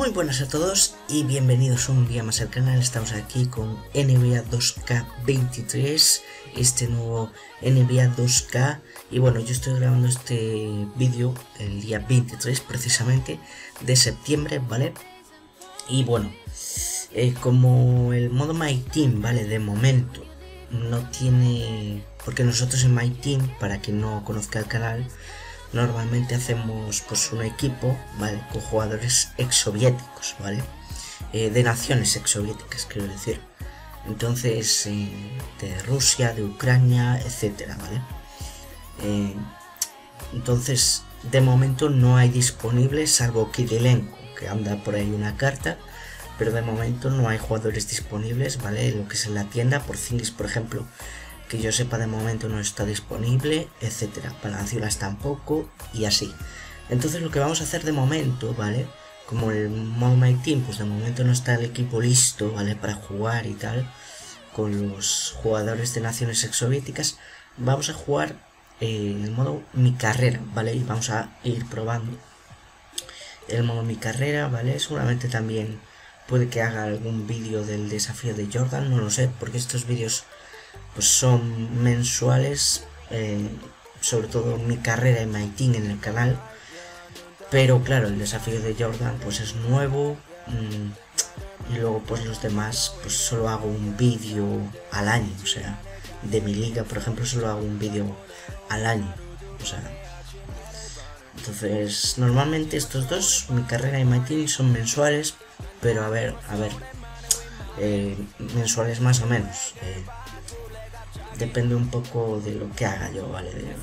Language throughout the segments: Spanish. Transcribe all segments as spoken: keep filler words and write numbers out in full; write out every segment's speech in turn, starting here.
Muy buenas a todos y bienvenidos un día más al canal. Estamos aquí con N B A dos K veintitrés, este nuevo N B A dos K. Y bueno, yo estoy grabando este vídeo el día veintitrés precisamente de septiembre, ¿vale? Y bueno, eh, como el modo My Team, ¿vale? De momento no tiene... Porque nosotros en My Team, para quien no conozca el canal, normalmente hacemos pues un equipo, ¿vale? Con jugadores exsoviéticos, ¿vale? Eh, de naciones exsoviéticas, quiero decir. Entonces, eh, de Rusia, de Ucrania, etcétera, ¿vale? Eh, entonces, de momento no hay disponible, salvo Kirilenko, que anda por ahí una carta, pero de momento no hay jugadores disponibles, ¿vale? Lo que es en la tienda, Porzingis, por ejemplo, que yo sepa de momento no está disponible, etcétera. Palacios tampoco y así. Entonces lo que vamos a hacer de momento, ¿vale? Como el modo My Team, pues de momento no está el equipo listo, ¿vale? Para jugar y tal, con los jugadores de naciones exsoviéticas, vamos a jugar eh, el modo Mi Carrera, ¿vale? Y vamos a ir probando el modo Mi Carrera, ¿vale? Seguramente también puede que haga algún vídeo del desafío de Jordan, no lo sé, porque estos vídeos pues son mensuales, eh, sobre todo Mi Carrera y My Team en el canal, pero claro, el desafío de Jordan pues es nuevo, mmm, y luego pues los demás pues solo hago un vídeo al año, o sea, de mi liga por ejemplo solo hago un vídeo al año, o sea, entonces normalmente estos dos, Mi Carrera y My Team, son mensuales, pero a ver, a ver, eh, mensuales más o menos, eh, depende un poco de lo que haga yo, ¿vale? De,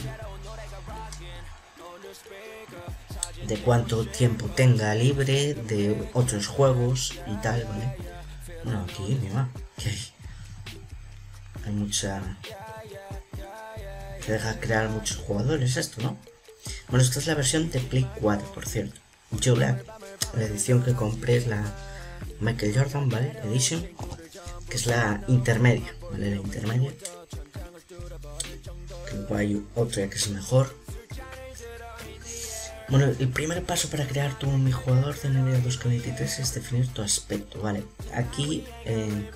de cuánto tiempo tenga libre, de otros juegos y tal, ¿vale? Bueno, aquí, mira, que hay, hay mucha... que deja crear muchos jugadores esto, ¿no? Bueno, esta es la versión de Play cuatro, por cierto. Yo la, la edición que compré es la Michael Jordan, ¿vale? Edition, que es la intermedia, ¿vale? La intermedia. Luego hay otra que es mejor. Bueno, el primer paso para crear tu mi jugador de N B A dos K veintitrés es definir tu aspecto, ¿vale? Aquí eh,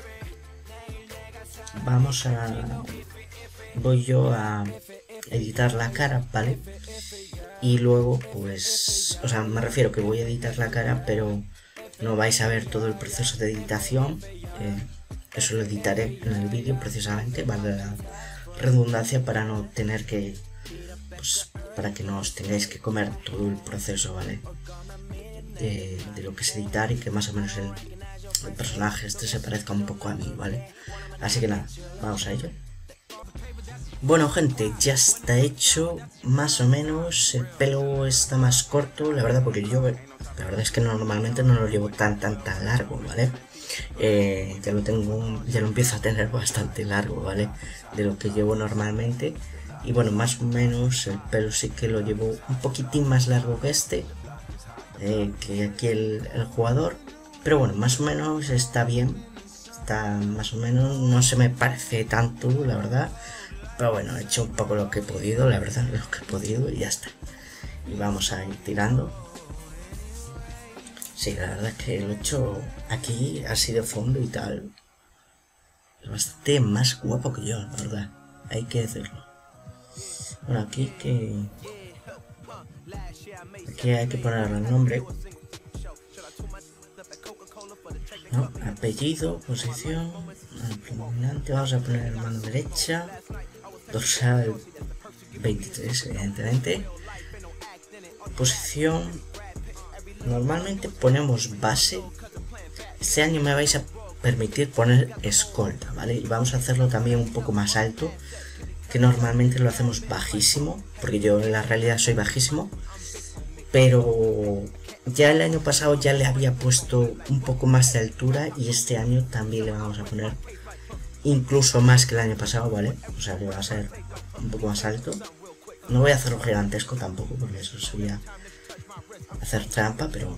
vamos a... voy yo a editar la cara, ¿vale? Y luego pues... o sea, me refiero que voy a editar la cara, pero no vais a ver todo el proceso de editación. Eh, eso lo editaré en el vídeo precisamente, vale la redundancia, para no tener que, pues, para que no os tengáis que comer todo el proceso, ¿vale? De, de lo que es editar y que más o menos el, el personaje este se parezca un poco a mí, ¿vale? Así que nada, vamos a ello. Bueno, gente, ya está hecho, más o menos. El pelo está más corto, la verdad, porque yo, la verdad es que normalmente no lo llevo tan, tan, tan largo, ¿vale? Eh, ya lo tengo, ya lo empiezo a tener bastante largo, ¿vale? De lo que llevo normalmente. Y bueno, más o menos el pelo sí que lo llevo un poquitín más largo que este, eh, que aquí el, el jugador. Pero bueno, más o menos está bien. Está más o menos, no se me parece tanto, la verdad. Pero bueno, he hecho un poco lo que he podido, la verdad, lo que he podido y ya está. Y vamos a ir tirando. Sí, la verdad es que lo he hecho aquí así de fondo y tal. Es bastante más guapo que yo, la verdad. Hay que decirlo. Bueno, aquí que... aquí hay que poner el nombre. No, apellido, posición, predominante. Vamos a poner mano derecha. Dorsal veintitrés, evidentemente. Posición. Normalmente ponemos base. Este año me vais a permitir poner escolta, ¿vale? Y vamos a hacerlo también un poco más alto, que normalmente lo hacemos bajísimo, porque yo en la realidad soy bajísimo, pero ya el año pasado ya le había puesto un poco más de altura y este año también le vamos a poner incluso más que el año pasado, ¿vale? O sea que va a ser un poco más alto. No voy a hacerlo gigantesco tampoco, porque eso sería hacer trampa, pero...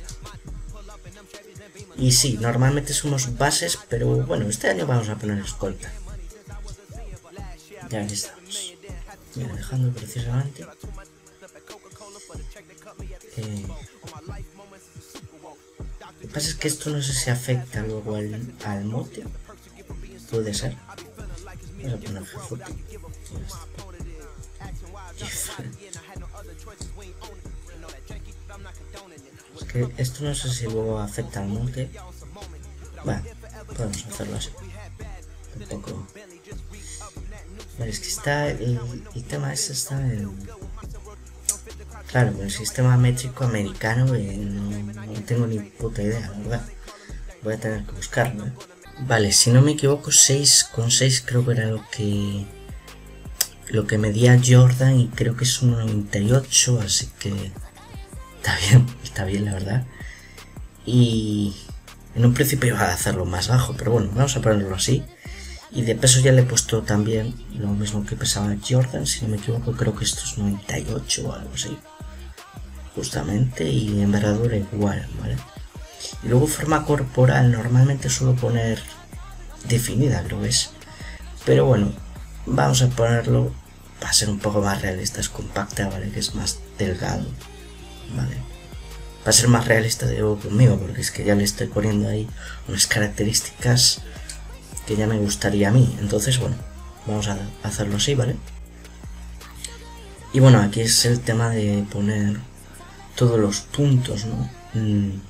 y sí, normalmente somos bases, pero bueno, este año vamos a poner escolta. Ya aquí estamos. Mira, dejando precisamente... Eh... que pasa es que esto no sé si afecta luego al, al mote. Puede ser. Vamos a poner foto. Es que esto no sé si luego afecta al mote. Bueno, podemos hacerlo así. Tampoco. Vale, es que está. El, el tema ese está en. Claro, con el sistema métrico americano eh, no, no tengo ni puta idea, la verdad. Voy a tener que buscarlo, ¿eh? Vale, si no me equivoco, seis coma seis creo que era lo que lo que medía Jordan, y creo que es uno noventa y ocho, así que está bien, está bien la verdad. Y en un principio iba a hacerlo más bajo, pero bueno, vamos a ponerlo así. Y de peso ya le he puesto también lo mismo que pesaba Jordan, si no me equivoco, creo que esto es noventa y ocho o algo así. Justamente, y envergadura igual, ¿vale? Y luego forma corporal, normalmente suelo poner definida, creo que es. Pero bueno, vamos a ponerlo para ser un poco más realista, es compacta, ¿vale? Que es más delgado, ¿vale? Para ser más realista digo conmigo, porque es que ya le estoy poniendo ahí unas características que ya me gustaría a mí. Entonces, bueno, vamos a hacerlo así, ¿vale? Y bueno, aquí es el tema de poner todos los puntos, ¿no? Mm.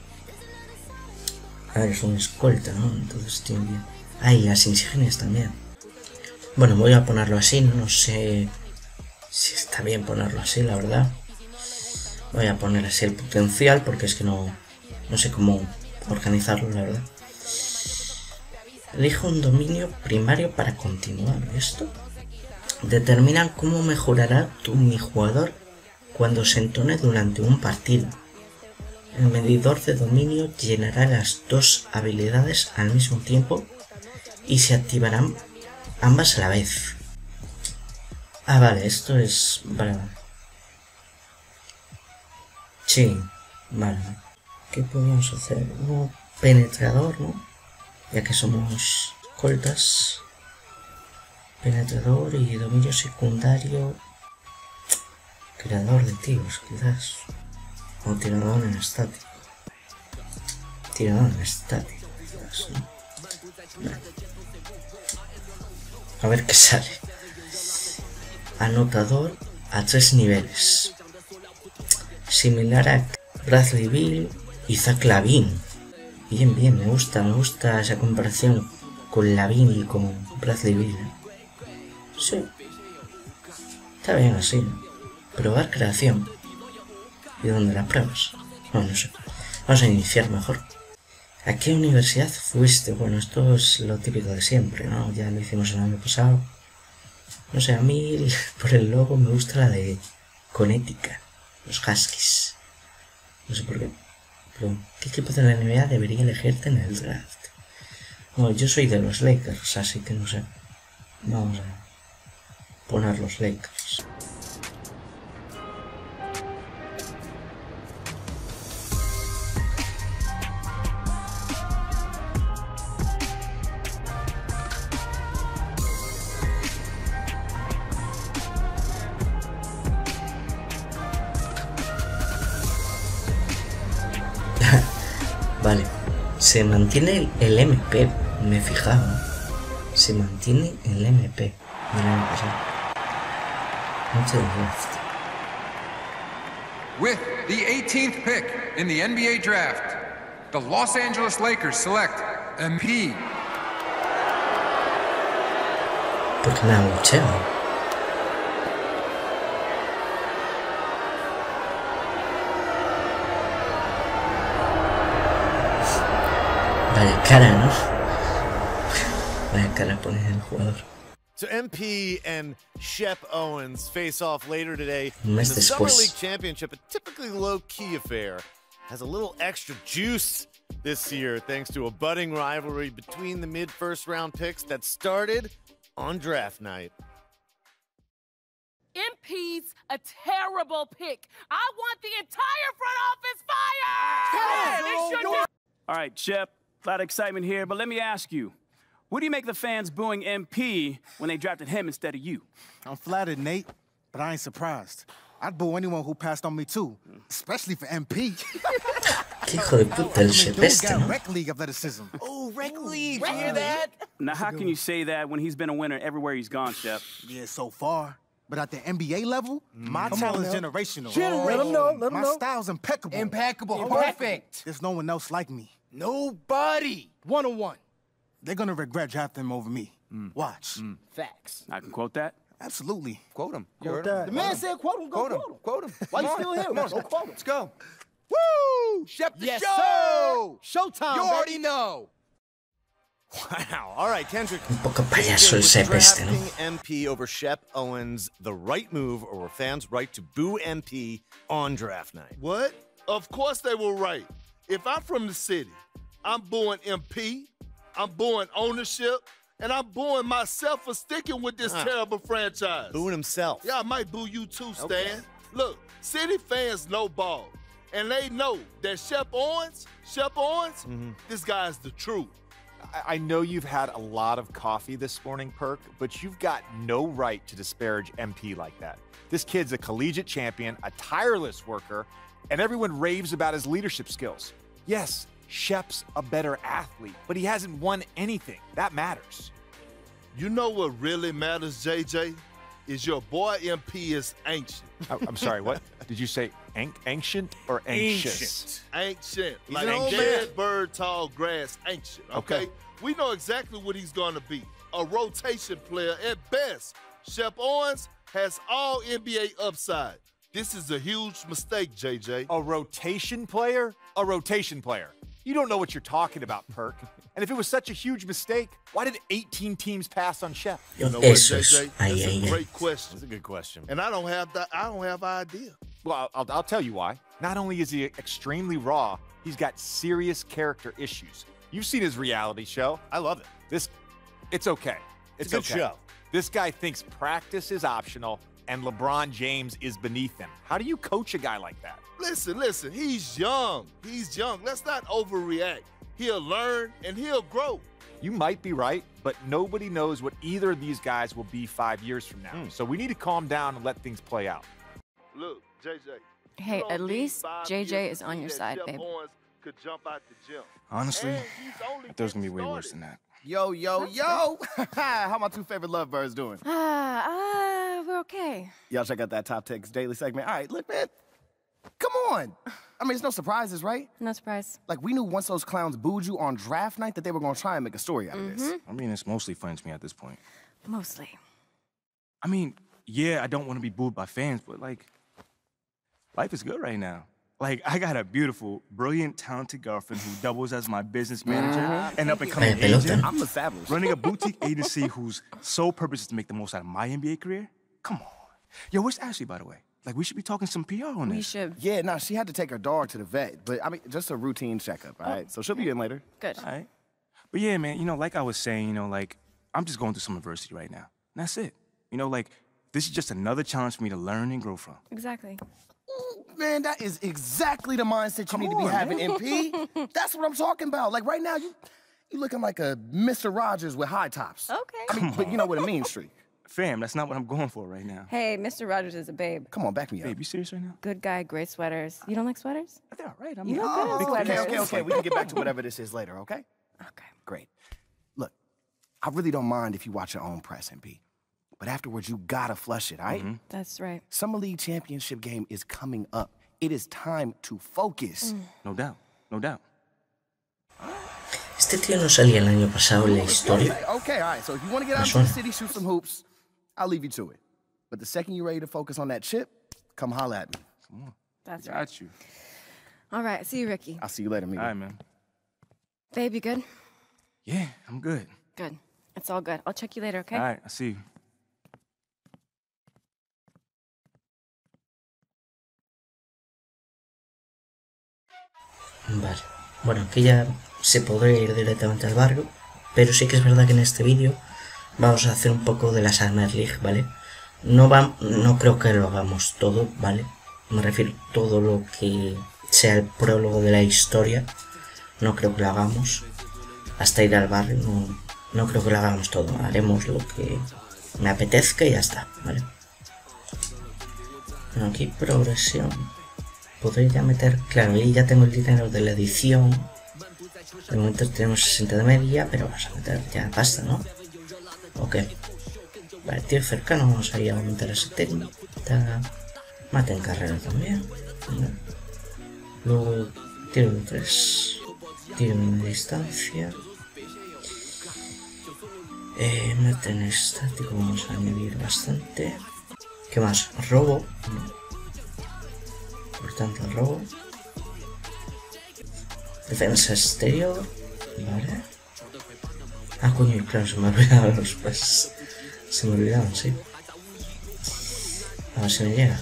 A ver, es un escolta, ¿no? Entonces tiene bien. Ah, y las insignias también. Bueno, voy a ponerlo así, no sé si está bien ponerlo así, la verdad. Voy a poner así el potencial, porque es que no, no sé cómo organizarlo, la verdad. Elijo un dominio primario para continuar. ¿Esto? Determinan cómo mejorará tu mi jugador cuando se entone durante un partido. El medidor de dominio llenará las dos habilidades al mismo tiempo y se activarán ambas a la vez. Ah, vale, esto es... Vale, vale. Sí, vale. ¿Qué podemos hacer? Un penetrador, ¿no? Ya que somos escoltas. Penetrador y dominio secundario. Creador de tiros, quizás. O tirador en estático. Tirador en estático, quizás, ¿no? Vale. A ver qué sale. Anotador a tres niveles. Similar a Bradley Beal y Zach LaVine. Bien, bien, me gusta, me gusta esa comparación con LaVine y con Bradley Beal. Sí. Está bien así, ¿no? Probar creación. ¿Y dónde la pruebas? No, no sé. Vamos a iniciar mejor. ¿A qué universidad fuiste? Bueno, esto es lo típico de siempre, ¿no? Ya lo hicimos el año pasado. No sé, a mí por el logo me gusta la de Connecticut, los Huskies. No sé por qué. Pero, ¿qué equipo de la N B A debería elegirte en el draft? Bueno, yo soy de los Lakers, así que no sé. Vamos a poner los Lakers. Vale, se mantiene el M P, me fijaba. Se mantiene el M P del año pasado. Mucho de draft. With the eighteenth pick in the N B A draft, the Los Angeles Lakers select M P. Porque me abucheo. Vaya cara, ¿no? Vaya cara pone el jugador. So M P and Shep Owens face off later today Un in mes the Summer después. League Championship, a typically low-key affair. Has a little extra juice this year thanks to a budding rivalry between the mid-first round picks that started on draft night. M P's a terrible pick. I want the entire front office fired! They should be- All right, Shep, a lot of excitement here, but let me ask you, what do you make the fans booing M P when they drafted him instead of you? I'm flattered, Nate, but I ain't surprised. I'd boo anyone who passed on me too, especially for M P. Qué hijo de puta el Shep este, ¿no? Rec league athleticism. Oh, rec league, you hear that? Now, how can you say that when he's been a winner everywhere he's gone, Shep? Yeah, so far. But at the N B A level, my talent's generational. Generational. Let him know, let him my know. style's impeccable. Impeccable, perfect. There's no one else like me. Nobody. One on one. They're gonna regret drafting him over me. Mm. Watch. Mm. Facts. I can quote that? Absolutely. Quote him. You Quote heard him. that. The man said quote him. Go quote him. Quote him. Why you still here? Go quote him. Let's go. Woo! Shep the Yes, show! sir. Showtime, You baby. already know. Wow. All right, Kendrick. Un poco payaso el Shep este, ¿no? Drafting M P over Shep Owens, the right move, or were fans right to boo M P on draft night? What? Of course they were right. If I'm from the city, I'm booing M P, I'm booing ownership, and I'm booing myself for sticking with this Ah. terrible franchise. Booing himself. Yeah, I might boo you too, Stan. Okay. Look, city fans know ball, and they know that Shep Owens, Shep Owens, Mm-hmm. this guy's the truth. I know you've had a lot of coffee this morning, Perk, but you've got no right to disparage M P like that. This kid's a collegiate champion, a tireless worker, and everyone raves about his leadership skills. Yes, Shep's a better athlete, but he hasn't won anything. That matters. You know what really matters, J J? Is your boy M P is ancient. I- I'm sorry, what? Did you say an- ancient or anxious? Ancient. He's Like an old dead man. bird, tall grass, ancient. Okay? Okay. We know exactly what he's going to be. A rotation player at best. Shep Owens has all N B A upside. This is a huge mistake, J J. A rotation player? A rotation player. You don't know what you're talking about, Perk. And if it was such a huge mistake, why did eighteen teams pass on Shep? You know what, Eso J es. J? Ay, That's ay, a ay. great question. That's a good question. And I don't have that. I don't have idea. Well, I'll, I'll, I'll tell you why. Not only is he extremely raw, he's got serious character issues. You've seen his reality show. I love it. This, it's okay. It's It's, a good okay. show. This guy thinks practice is optional and LeBron James is beneath him. How do you coach a guy like that? Listen, listen. He's young. He's young. Let's not overreact. He'll learn and he'll grow. You might be right, but nobody knows what either of these guys will be five years from now. So we need to calm down and let things play out. Look, J J. Hey, you don't at need least five J J years is to on see your that side, Shep babe. Owens could jump out the gym. Honestly, And he's only I thought it was gonna be getting way worse started. than that. Yo, yo, yo. How my two favorite lovebirds doing? Ah, ah, we're okay. Y'all check out that Top Text Daily segment. All right, look, man. Come on. I mean, it's no surprises, right? No surprise. Like, we knew once those clowns booed you on draft night that they were going to try and make a story out of this. I mean, it's mostly fun to me at this point. Mostly. I mean, yeah, I don't want to be booed by fans, but like, life is good right now. Like, I got a beautiful, brilliant, talented girlfriend who doubles as my business manager and up and coming Vaya pelota. agent, I'm established. running a boutique agency whose sole purpose is to make the most out of my N B A career. Come on. Yo, where's Ashley, by the way? Like, we should be talking some P R on We this. should. Yeah, nah, she had to take her dog to the vet, but I mean, just a routine checkup, all right? So she'll be in later. Good. All right. But yeah, man, you know, like I was saying, you know, like, I'm just going through some adversity right now. And that's it. You know, like, this is just another challenge for me to learn and grow from. Exactly. Man, that is exactly the mindset you Come need to be on, having, man. M P. That's what I'm talking about. Like, right now, you you looking like a Mister Rogers with high tops. Okay. I mean, but you know, with a mean streak. Fam, that's not what I'm going for right now. Hey, Mister Rogers is a babe. Come on, back me up. Babe, you serious right now? Good guy, great sweaters. You don't like sweaters? They're all right. I You mean, look good in Okay, sweaters. okay, okay. We can get back to whatever this is later, okay? Okay. Great. Look, I really don't mind if you watch your own press, M P. But afterwards, you gotta flush it, all right? That's right. Summer League championship game is coming up. It is time to focus. no doubt, no doubt. Este tío no salía el año pasado en la historia. Okay, okay, all right. So if you want to get out Me to the suena. city, shoot some hoops, I'll leave you to it. But the second you're ready to focus on that chip, come holla at me. That's right. Got you. All right. See you, Ricky. I'll see you later, amigo. All right, man. Babe, you good? Yeah, I'm good. Good. It's all good. I'll check you later, okay? All right, I see you. Vale. Bueno, aquí ya se podría ir directamente al barrio, pero sí que es verdad que en este vídeo vamos a hacer un poco de la Summer League, ¿vale? No, va, no creo que lo hagamos todo, ¿vale? Me refiero a todo lo que sea el prólogo de la historia, no creo que lo hagamos. Hasta ir al barrio, no, no creo que lo hagamos todo, haremos lo que me apetezca y ya está, ¿vale? Bueno, aquí progresión. podré ya meter, claro, ahí ya tengo el dinero de la edición. De momento tenemos sesenta de media, pero vamos a meter ya pasta, ¿no? Ok. Vale, tiro cercano, vamos a ir a aumentar a setenta. Mate en carrera también. Luego tiro de tres. Tiro en distancia. Eh, mate en estático, vamos a añadir bastante. ¿Qué más? Robo. Importante el robo. Defensa exterior. Vale. Ah, coño, claro, se me olvidaban los pases. Se me olvidaban, sí. A ver si me llega.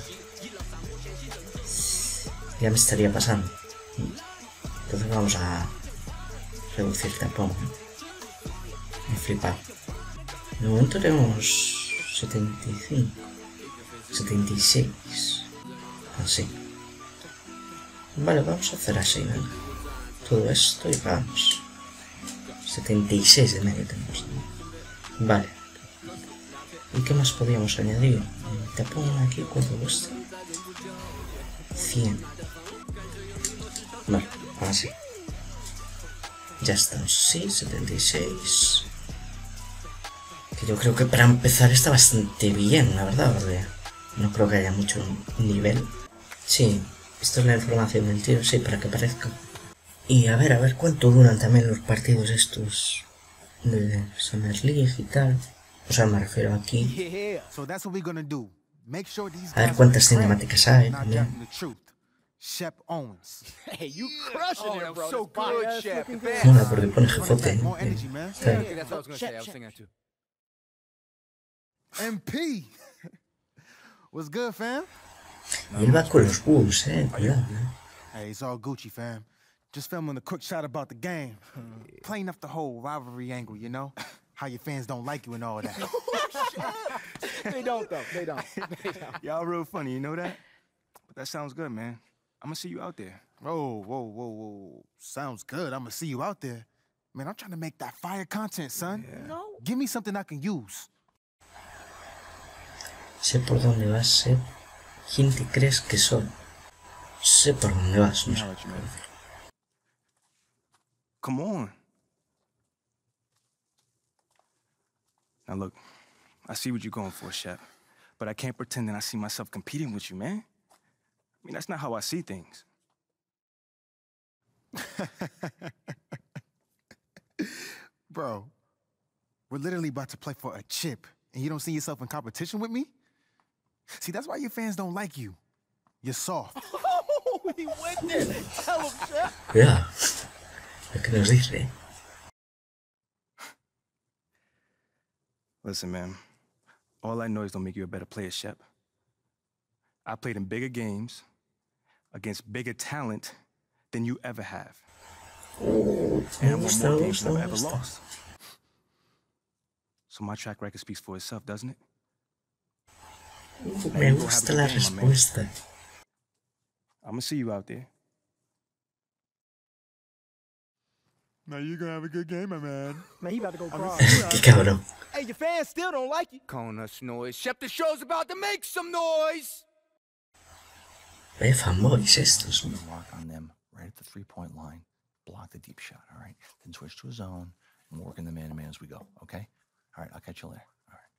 Ya me estaría pasando. Entonces vamos a reducir el tapón. Me he flipado. De momento tenemos setenta y cinco. setenta y seis. Así. Vale, vamos a hacer así, venga. Todo esto y vamos. setenta y seis de medio tenemos. Vale. ¿Y qué más podríamos añadir? Te pongo aquí, ¿cuánto cuesta? cien. Vale, ahora sí. Ya estamos, sí, setenta y seis. Que yo creo que para empezar está bastante bien, la verdad, porque no creo que haya mucho nivel. Sí, esto es la información del tiro, sí, para que parezca. Y a ver, a ver cuánto duran también los partidos estos de Summer League y tal. O sea, me refiero aquí. A ver cuántas cinemáticas hay también. Shep Owens. Hey, you crushing it, bro. So good, Shep. Mola porque pone jefote, ¿no? Okay, that's what I was gonna say. I was thinking that too. M P. What's good, fam? Y él va con los Bulls, eh. Cuidado, eh. Hey, it's all Gucci, fam. Just filming a quick shot about the game. Playing up the whole rivalry angle, you know? How your fans don't like you and all that. They don't, though. They don't. They don't. Y'all real funny, you know that? But that sounds good, man. I'm gonna see you out there. Whoa, whoa, whoa, whoa. Sounds good. I'm gonna see you out there. Man, I'm trying to make that fire content, son. Yeah. No. Give me something I can use. Sé por dónde vas, sé quién te crees que soy. Sé por dónde vas, no sé. Come on. Now look, I see what you're going for, Shep. But I can't pretend that I see myself competing with you, man. I mean, that's not how I see things. Bro, we're literally about to play for a chip, and you don't see yourself in competition with me? See, that's why your fans don't like you. You're soft. Oh, he went there. Tell him, Shep. Yeah. Lo que nos dice. Listen, man. All I know is don't make you a better player, Shep. I played in bigger games against bigger talent than you ever have. Oh, and I won more games than I've ever lost. So my track record speaks for itself, doesn't it? Me gusta la respuesta. I'm gonna see you out there. Now you're gonna have a good game, my man. Man, he about to go cry. Qué cabrón. Hey, your fans still don't like you. Calling us noise. Shep, the show's about to make some noise. Ve fanboys estos. Lock on them right at the three-point line. Block the deep shot, all right? Then switch to a zone and work in the man-to-man as we go, okay? All right, I'll catch you later. All right.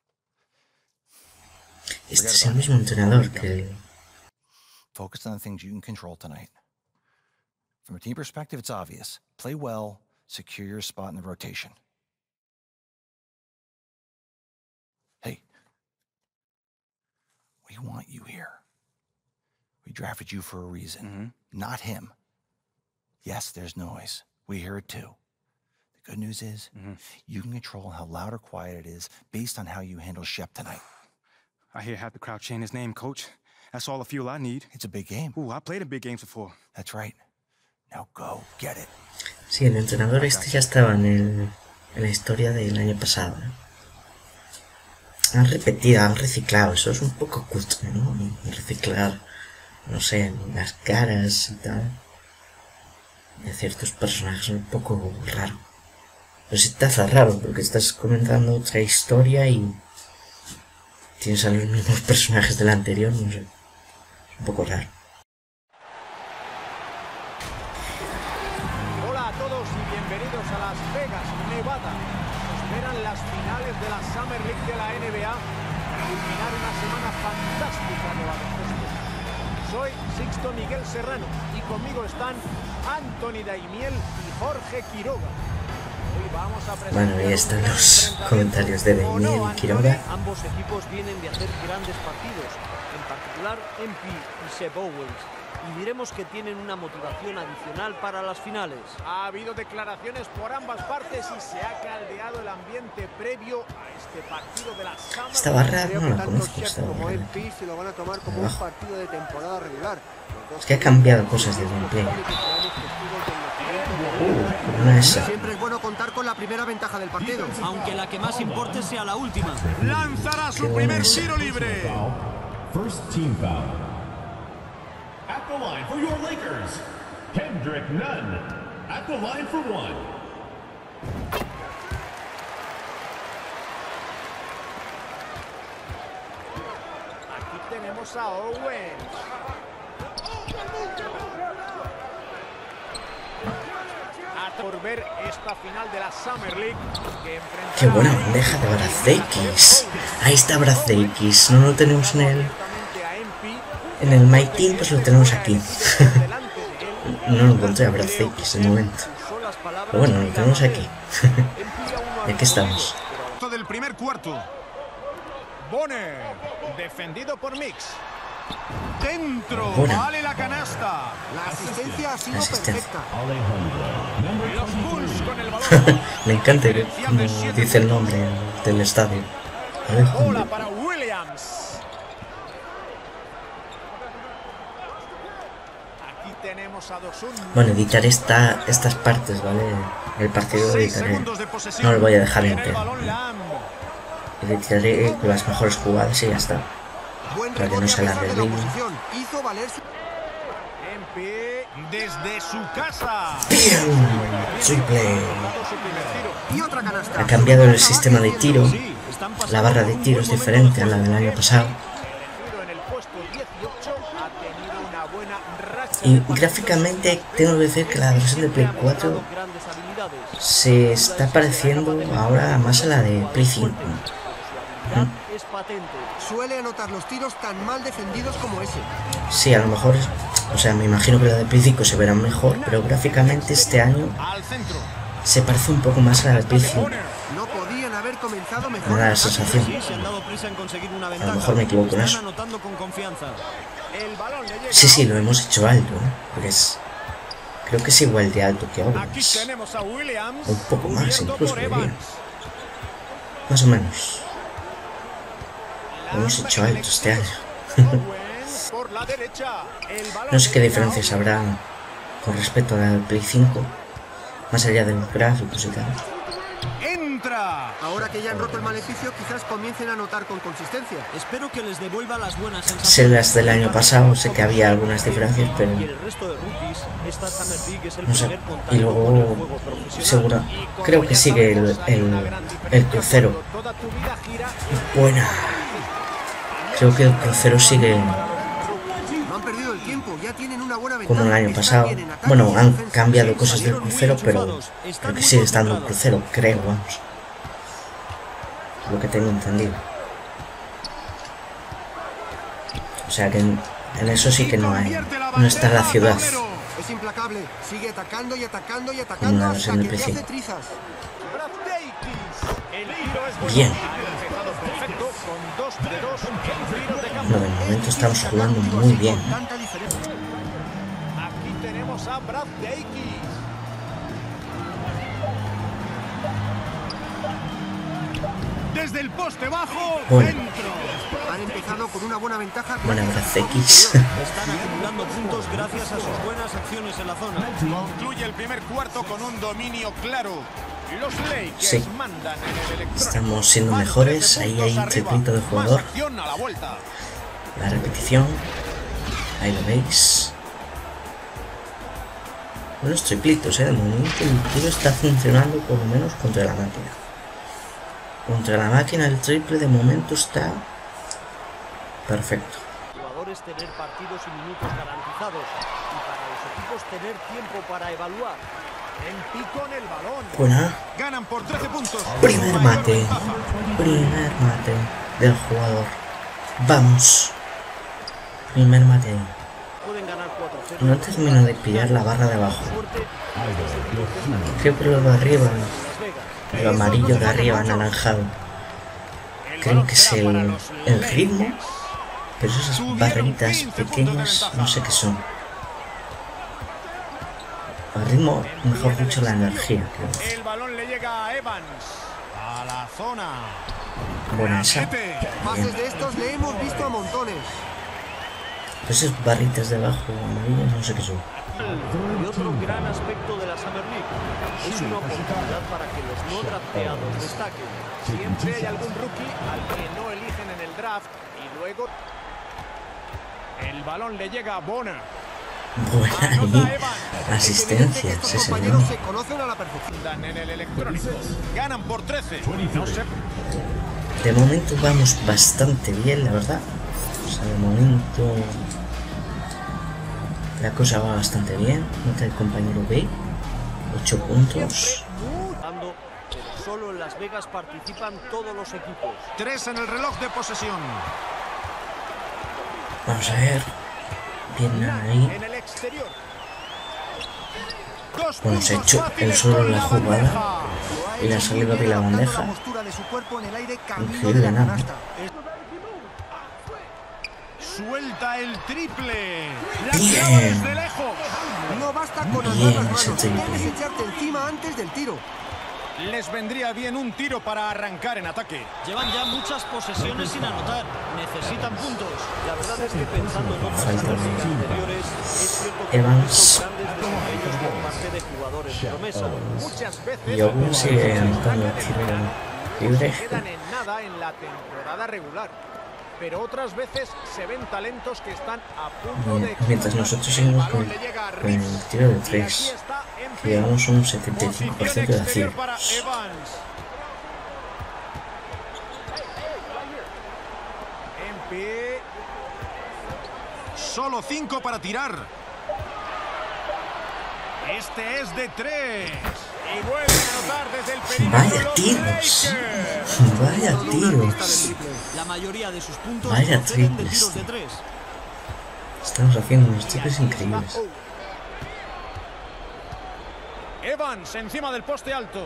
Este es el mismo entrenador que... Focus on the things you can control tonight. From a team perspective, it's obvious. Play well, secure your spot in the rotation. Hey, we want you here. We drafted you for a reason, mm-hmm. not him. Yes, there's noise. We hear it too. The good news is, mm-hmm. you can control how loud or quiet it is based on how you handle Shep tonight. I hear half the crowd chanting his name, Coach. That's all the fuel I need. It's a big game. Ooh, I played in big games before. That's right. Now go, get it. Sí, el entrenador este ya estaba en, el, en la historia del año pasado, ¿eh? Han repetido, han reciclado, eso es un poco cutre, ¿no? Reciclar, no sé, las caras y tal de ciertos personajes, un poco raro. Pero sí te hace raro, porque estás comentando otra historia y tienes a los mismos personajes del anterior, no sé. Es un poco raro. de la Summer League de la N B A para culminar una semana fantástica de baloncesto. Soy Sixto Miguel Serrano y conmigo están Anthony Daimiel y Jorge Quiroga. Hoy vamos a presentar bueno, ahí están los comentarios de Daimiel y Quiroga. Ambos equipos vienen de hacer grandes partidos, en particular M P y Seb Owens. Y diremos que tienen una motivación adicional para las finales. Ha habido declaraciones por ambas partes y se ha caldeado el ambiente previo a este partido de la Summer. Esta barra Creo no que la tanto conozco, Shep esta como barra. M P se lo van a tomar como un partido de temporada regular. Es que ha cambiado cosas de gameplay. Una esa. Siempre es bueno contar con la primera ventaja del partido, aunque la que más importe sea la última. Lanzará su Qué primer buena tiro libre. First team foul. At the line for your Lakers, Kendrick Nunn. At the line for one. Aquí tenemos a Owens. A por ver esta final de la Summer League que enfrentará. Qué buena bandeja de Brazdeikis. Ahí está Brazdeikis. No lo tenemos en el en el My Team, pues lo tenemos aquí. No lo encontré a Brazdeikis de momento. Pero bueno, lo tenemos aquí. Y aquí estamos. Del primer cuarto. Bonner, defendido por Mix. Dentro, Buena. vale la canasta. La asistencia ha sido Asistencia. perfecta. Los Bulls con el balón. Me encanta como dice el nombre del estadio. Bola para Williams. Aquí tenemos a Dosun. Bueno, editaré esta, estas partes, ¿vale? El partido lo editaré. No lo voy a dejar entero. Editaré con las mejores jugadas y ya está. Para que no se alargue el vídeo. Hizo valerse. M P desde su casa. ¡Bien! Triple. Y otra canasta. Ha cambiado el sistema de tiro. La barra de tiro es diferente a la del año pasado. Y gráficamente tengo que decir que la versión de Play cuatro se está pareciendo ahora más a la de Play cinco. Es patente. Suele anotar los tiros tan mal defendidos como ese. Sí, a lo mejor, o sea, me imagino que la de Play cinco se verá mejor, pero gráficamente este año se parece un poco más a la de Play cinco. No podían haber comenzado mejor. Me da la sensación. A lo mejor me equivoco en eso. Sí, sí, lo hemos hecho alto, ¿eh? Porque es... Creo que es igual de alto que Owens. Un poco más, incluso, diría. Más o menos. Lo hemos hecho alto este año. No sé qué diferencias habrá con respecto a la del Play cinco. Más allá de los gráficos y tal. Entra. Ahora que ya han roto el maleficio, quizás comiencen a anotar con consistencia. Espero que les devuelva las buenas sensaciones. Sé las del año pasado, sé que había algunas diferencias, pero no sé. Y luego, seguro, creo que sigue el, el, el crucero. Buena. Creo que el crucero sigue No han perdido el tiempo, ya tienen una buena ventaja. como el año pasado. Bueno, han cambiado cosas del crucero, pero creo que sigue estando el crucero, creo, vamos. Lo que tengo entendido. O sea que en, en eso sí que no hay. No está la ciudad. Es implacable, sigue atacando y atacando y Como atacando la hasta versión de que P te C. hace trizas. Bien. No, de momento estamos jugando muy bien. Aquí tenemos a Brad Davis. Desde el poste bajo, Bueno. dentro. Han empezado con una buena ventaja. Buena Brazdeikis. Están acumulando puntos gracias a sus buenas acciones en la zona. Concluye el primer cuarto con un dominio claro. Los Lakers Sí. mandan en el electrónico. Estamos siendo mejores. Ahí hay triplito de jugador. Más acción a la vuelta. La repetición. Ahí lo veis. Buenos triplitos, eh. De momento el tiro está funcionando por lo menos contra la máquina. Contra la máquina el triple de momento está perfecto. Jugadores tener partidos y minutos garantizados y para los equipos tener tiempo para evaluar. Buena. Ganan por trece puntos. Primer mate. Primer mate del jugador. Vamos. Primer mate. No termino de pillar la barra de abajo. Creo que lo de arriba, lo amarillo de arriba, anaranjado, creo que es el, el ritmo, pero esas barritas pequeñas no sé qué son. El ritmo, mejor dicho, la energía, creo. El balón le llega a Evans. A la zona. Buena esa. Pases de estos le hemos visto a montones. Esas barritas de abajo amarillas no sé qué son. Y otro gran aspecto de la Summer League es una oportunidad para que los no drafteados destaquen. Siempre hay algún rookie al que no eligen en el draft y luego el balón le llega a Bona. Buena ahí. Asistencia, sí señor. Se conocen a la perfección. En el electrónico. Ganan por trece. No sé. De momento vamos bastante bien, la verdad. O sea, de momento la cosa va bastante bien. Nota el compañero B, ocho puntos. Solo en Las Vegas participan todos los equipos. Tres en el reloj de posesión. Vamos a ver. Bien ahí. Bueno, se ha hecho el solo la jugada y le ha salido bien la bandeja. Increíble, nada. Suelta el triple. Bien. De lejos. No basta con andar Bien las manos, ese triple. debes echarte encima antes del tiro. Les vendría bien un tiro para arrancar en ataque. Llevan ya muchas posesiones sin anotar. Necesitan puntos. La verdad es que pensando en otras Falta estadísticas de anteriores, es cierto que Evans. son grandes desempeños por parte de jugadores promesa. Muchas veces Y aún sigue anotando el tiro libre. quedan en nada en la temporada regular. Pero otras veces se ven talentos que están a punto de... Mientras nosotros seguimos con, con el tiro de tres, llevamos un setenta y cinco por ciento de aciertos. para Evans. En pie. Solo cinco para tirar. Este es de tres. Y vuelven a anotar desde el perímetro. Vaya los tiros. Lakers. Vaya tiros. La mayoría de sus puntos Vaya proceden de triples. tiros de tres. Estamos haciendo unos triples increíbles. Evans encima del poste alto.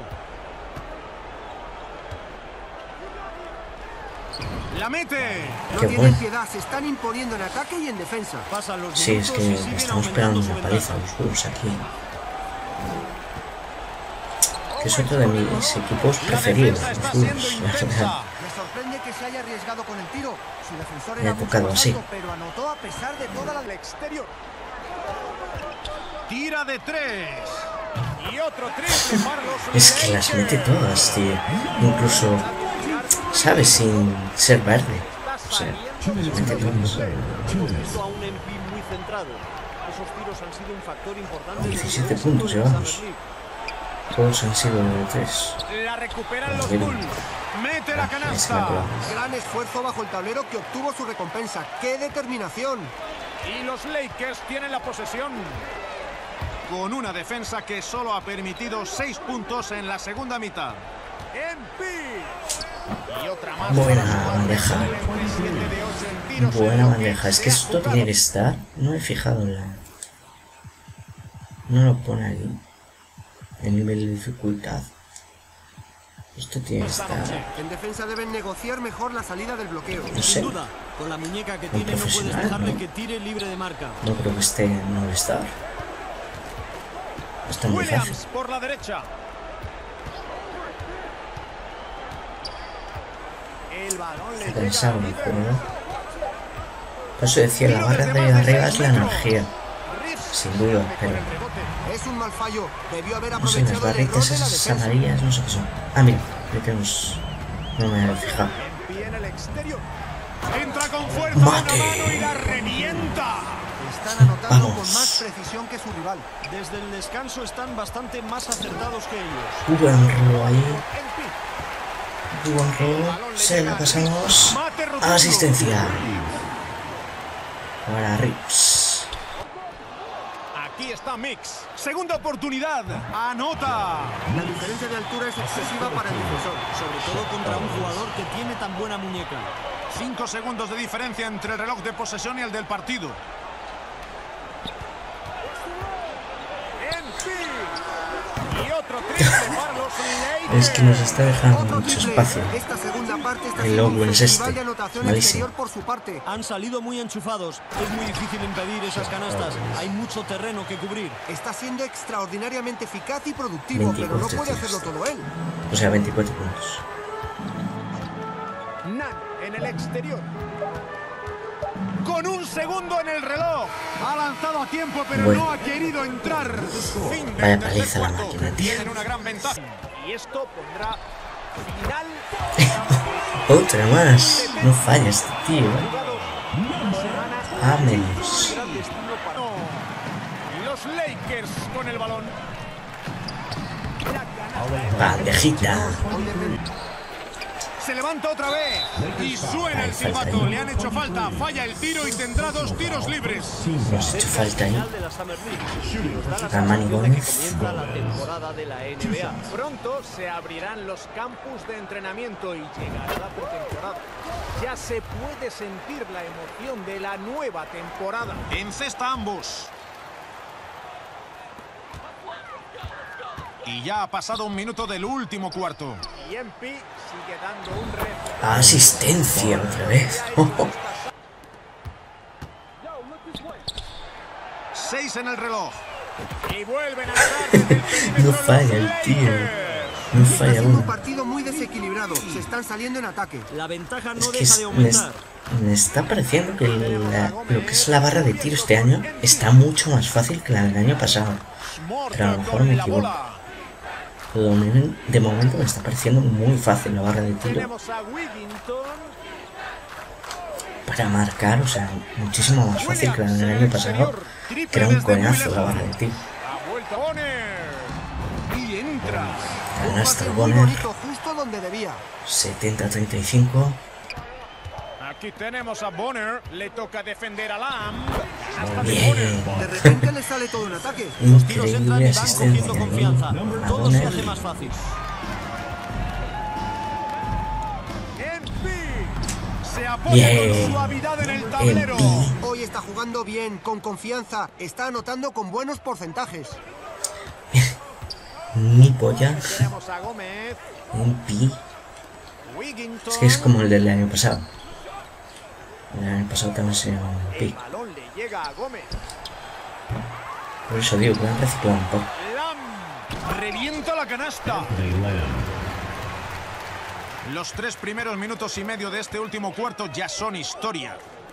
La mete. No Qué tienen bueno. piedad, se están imponiendo en ataque y en defensa. Pasan los Sí, es minutos que y siguen estamos aumentando pegando su una paliza a ventaja. los Bulls aquí. Que es otro de mis equipos preferidos, los Bulls, la verdad. Me sorprende que se haya arriesgado con el tiro. Su defensor Me era ha mucho tocado más así. alto, pero anotó a pesar de toda la... Al exterior. Tira de tres. Y otro triple para los Es que las mete todas, tío. Incluso, ¿sabes? Sin ser verde. O sea, las mete todas. Hemos visto a un M P muy centrado. Esos tiros han sido un factor importante. en su diecisiete éxito puntos en la llevamos. Summer League. Todos han sido de tres. La recuperan los Bien. Bulls. Mete la Ah, esa la canasta. colamos. Gran esfuerzo bajo el tablero que obtuvo su recompensa. ¡Qué determinación! Y los Lakers tienen la posesión. Con una defensa que solo ha permitido seis puntos en la segunda mitad. M P. Y otra más. Buena para su bandeja. treinta y siete de ocho en tiros en Buena lo que bandeja. Es se que ha esto jugado. tiene que estar. No he fijado en la. No lo pone aquí. El nivel de dificultad. Esto tiene que estar. En defensa deben negociar mejor la salida del bloqueo. No sé. Sin duda, con la muñeca que Un tiene no puedes profesional, dejarle ¿no? que tire libre de marca. No creo que esté en no estar. Está muy fácil. Williams por la derecha. El balón le Está llega cansado a el libre. jugador. Por eso decía, la barra de arriba es la energía. Sin duda, pero Es un mal fallo. Debió haber no sé, las aprovechado el error barritas de la esas defensa. amarillas no sé qué son. Ah, mira, ya tenemos. No me había fijado. Pie en el exterior. Entra con fuerza Mate. una mano y la revienta. Están anotando Vamos. con más precisión que su rival. Desde el descanso están bastante más acertados que ellos. Buen robo ahí. Buen robo. Se la pasamos. Asistencia. Para Rips. Aquí está Mix. Segunda oportunidad. Anota. La diferencia de altura es excesiva para el defensor, sobre todo contra un jugador que tiene tan buena muñeca. Cinco segundos de diferencia entre el reloj de posesión y el del partido. Y otro triple para los Lakers. Es que nos está dejando mucho espacio. Esta segunda parte está El Owen es este. de anotación Malísimo. exterior por su parte. Han salido muy enchufados. Es muy difícil impedir esas canastas. Hay mucho terreno que cubrir. Está siendo extraordinariamente eficaz y productivo, pero no puede hacerlo todo él. O sea, veinticuatro puntos. Nan en el exterior. Con un segundo en el reloj. Ha lanzado a tiempo, pero Bueno. no ha querido entrar. Fin del Vaya tercer paliza la cuarto. máquina, tío. Tienen una gran ventaja. Y esto pondrá final. Otra más. No falla este tío. Vámonos. Los Lakers con el balón. Bandejita. Se levanta otra vez y suena el silbato. Le han hecho falta, falla el tiro y tendrá dos tiros libres. Nos ha hecho falta ahí. De la Summer League. Nos da la Ramani sensación de que Gómez. comienza la temporada de la N B A. Pronto se abrirán los campus de entrenamiento y llegará la pretemporada. Ya se puede sentir la emoción de la nueva temporada. Encesta ambos. Y ya ha pasado un minuto del último cuarto. Y M P sigue dando un reto. Asistencia otra vez. Oh, oh. Seis en el reloj. Y vuelven a ganar desde el perímetro. No falla el tío. No Está falla siendo un uno. partido muy desequilibrado. Se están saliendo en ataque. La ventaja no Es que deja es- de me, aumentar. me está pareciendo que la- lo que es la barra de tiro este año está mucho más fácil que la del año pasado. Pero a lo mejor me equivoco. Pero de, de momento me está pareciendo muy fácil la barra de tiro Tenemos a Wigginton. para marcar, o sea, muchísimo más fácil que la del año pasado, que era un coñazo la barra de tiro. Ha vuelto Bonner. Y entra. Canasta Muy Bonner, bonito, justo donde debía. setenta a treinta y cinco. Aquí tenemos a Bonner. Le toca defender a Lamb. Hasta de Bien. Bonner. De repente le sale todo un ataque. Increíble asistencia ahí confianza. a Todo se hace Bonner. más fácil. Se apoya Bien. con suavidad en el tablero. M P. Hoy está jugando bien, con confianza. Está anotando con buenos porcentajes. Mi polla. Tenemos a Gómez. M P. Wigginton. Es que es como el del año pasado. El año pasado también se llama M P. El balón le llega a Gómez. Por eso digo que lo han reciclado un poco. Lamb revienta la canasta. Los tres primeros minutos y medio de este último cuarto ya son historia.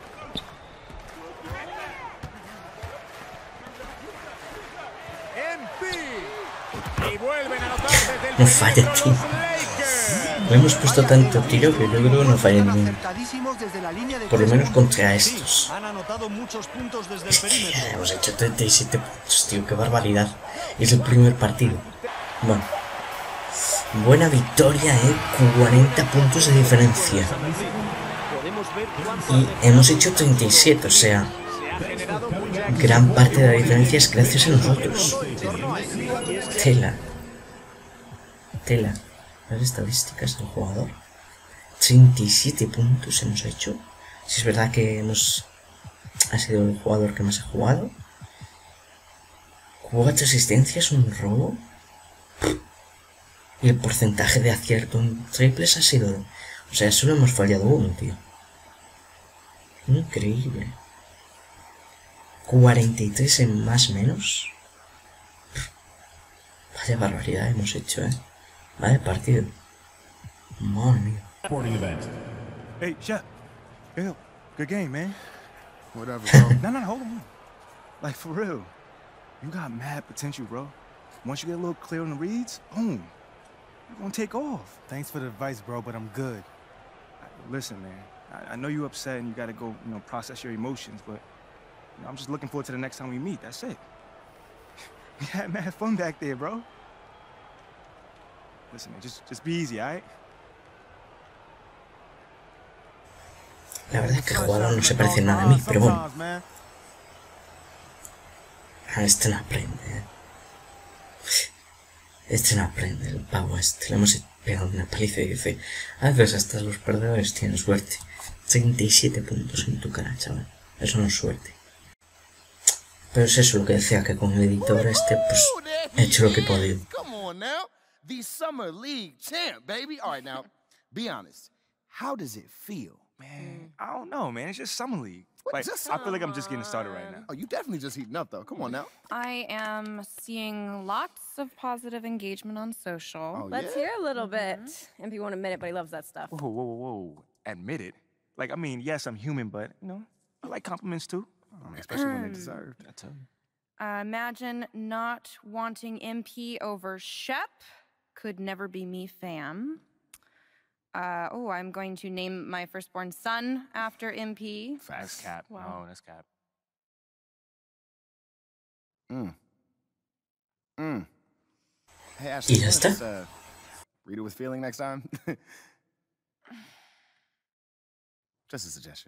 M P. Y vuelven a anotar desde el No falla, perímetro tío. los Lakers. Le hemos puesto tanto tiro que yo creo que no falla ninguno. Acertadísimos desde la línea de Por lo tres menos puntos. contra estos. Han anotado muchos puntos desde el Es que perímetro. ya hemos hecho treinta y siete puntos, tío, qué barbaridad. Es el primer partido. Bueno. Buena victoria, eh. cuarenta puntos de diferencia. Podemos ver cuánto Y hemos hecho treinta y siete, o sea, gran parte de la diferencia es gracias a nosotros. Tela. Tela. Las estadísticas del jugador. treinta y siete puntos hemos hecho. Si es verdad que hemos... ha sido el jugador que más ha jugado. Cuatro asistencias, un robo. Y el porcentaje de acierto en triples ha sido... O sea, solo hemos fallado uno, tío. Increíble. cuarenta y tres en más menos. Vaya barbaridad hemos hecho, eh. Vaya partido. Madre mía. Sporting event. Hey, Shep. Bill, good game, man. Whatever, bro. No, no, no, hold on. Like, for real. You got mad potential, bro. Once you get a little clear on the reads, boom. You're gonna take off. Thanks for the advice, bro, but I'm good. Listen, man. I, I know you're upset and you gotta go, you know, process your emotions, but you know, I'm just looking forward to the next time we meet. That's it. We had mad fun back there, bro. Listen, man, just, just be easy, all right? La verdad es que el jugador no se parece nada a mí, pero bueno. Ah, este no aprende, ¿eh? Este no aprende, el pavo este. Le hemos pegado una paliza y dice, a veces hasta los perdedores tienen suerte. treinta y siete puntos en tu cara, chaval. Eso no es suerte. Pero es eso lo que decía, que con el editor este, pues, he hecho lo que he podido. Come on now. The Summer League champ, baby. All right, now, be honest. How does it feel? Man, I don't know, man. It's just Summer League. What, Like, just- I feel like I'm just getting started right now. Oh, you definitely just heating up, though. Come on now. I am seeing lots of positive engagement on social. Oh, Let's yeah? hear a little bit. M P won't admit it, but he loves that stuff. Whoa, whoa, whoa, whoa. Admit it. Like, I mean, yes, I'm human, but, you know, I like compliments too. I mean, especially when they're deserved. I tell you. Uh, imagine not wanting M P over Shep. Could never be me, fam. Uh, oh, I'm going to name my firstborn son after M P. That's cap. Wow. No, that's cap. Mm. Mm. Hey, Ashley, ¿Y ya wanna está? just, uh, read it with feeling next time? Just a suggestion.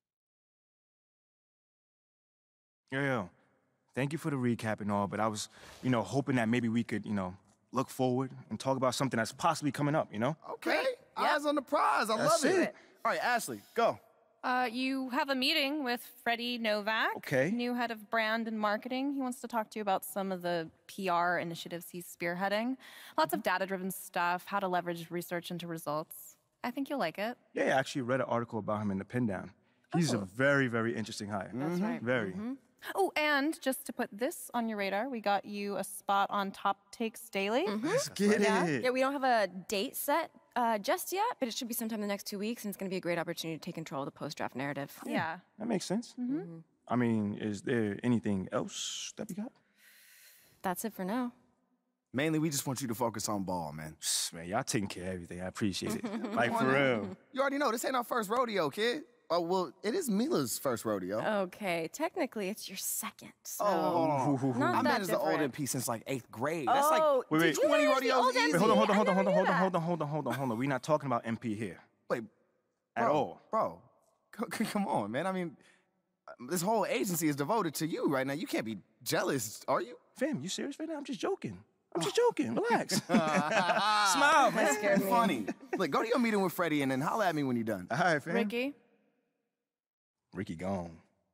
Yo, yo. Thank you for the recap and all, but I was, you know, hoping that maybe we could, you know, look forward and talk about something that's possibly coming up, you know? Okay. Eyes on the prize. I That's love it. it. All right, Ashley, go. Uh, you have a meeting with Freddie Novak, Okay. new head of brand and marketing. He wants to talk to you about some of the P R initiatives he's spearheading. Lots of data-driven stuff, how to leverage research into results. I think you'll like it. Yeah, I actually read an article about him in the Pin Down. He's a very, very interesting hire. That's right. Very. Oh, and just to put this on your radar, we got you a spot on Top Takes Daily. Let's get Yeah. it. Yeah, we don't have a date set uh, just yet, but it should be sometime in the next two weeks, and it's going to be a great opportunity to take control of the post-draft narrative. Yeah. That makes sense. Mm-hmm. I mean, is there anything else that we got? That's it for now. Mainly, we just want you to focus on ball, man. Man, y'all taking care of everything. I appreciate it. Like, for real. You already know, this ain't our first rodeo, kid. Oh, well, it is Mila's first rodeo. Okay, technically it's your second, so Oh, not I've that been as the old different. M P since like eighth grade. That's Oh, like Wait, wait. twenty You guys the rodeos old easy. Wait, hold on, hold on, I hold on, hold on, never hold knew on, that. hold on, hold on, hold on, hold on. We're not talking about M P here. Wait, At bro, all. Bro, c- c- come on, man. I mean, uh, this whole agency is devoted to you right now. You can't be jealous, are you? Fam, you serious right now? I'm just joking. I'm just joking. Relax. Smile, man. scared me. Funny. Look, go to your meeting with Freddie and then holler at me when you're done. All right, fam. Ricky? Ricky gone.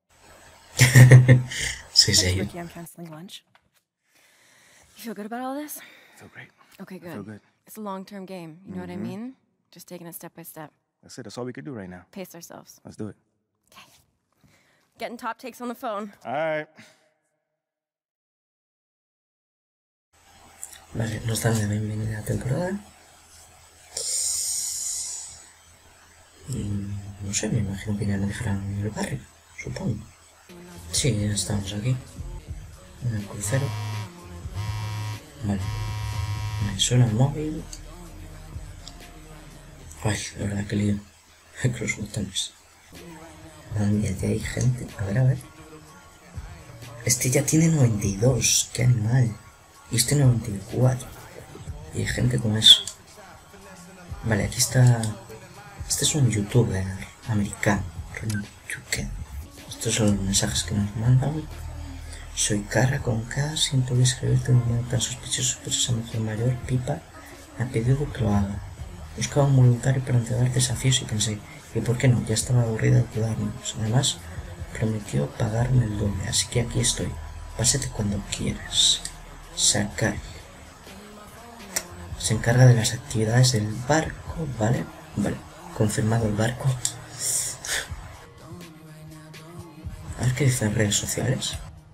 Sí, sí. Ricky, I'm canceling lunch. You feel good about all this? I feel great. Okay, good. feel good. It's a long-term game. You know what I Mhm. mean? Just taking it step by step. That's it. That's all we could do right now. Pace ourselves. Let's do it. Getting top takes on the phone. All right. Vale, nos dan la bienvenida a la temporada. Y no sé, me imagino que ya me dejarán en el barrio, supongo. Sí, ya estamos aquí. En el crucero. Vale. Me suena el móvil. Ay, de verdad que lío. Con los botones. Anda, ya hay gente. A ver, a ver. Este ya tiene noventa y dos. Qué animal. Y este noventa y cuatro. Y hay gente con eso. Vale, aquí está... Este es un youtuber americano. Estos son los mensajes que nos mandan. Soy Cara con K. Siento que escribirte un número tan sospechoso, pero esa mujer mayor, Pipa, me ha pedido que lo haga. Buscaba un voluntario para entregar desafíos y pensé, ¿y por qué no? Ya estaba aburrida de ayudarnos. Además, prometió pagarme el doble, así que aquí estoy. Pásate cuando quieras. Sakai. Se encarga de las actividades del barco, ¿vale? Vale, confirmado el barco. A ver qué dicen redes sociales.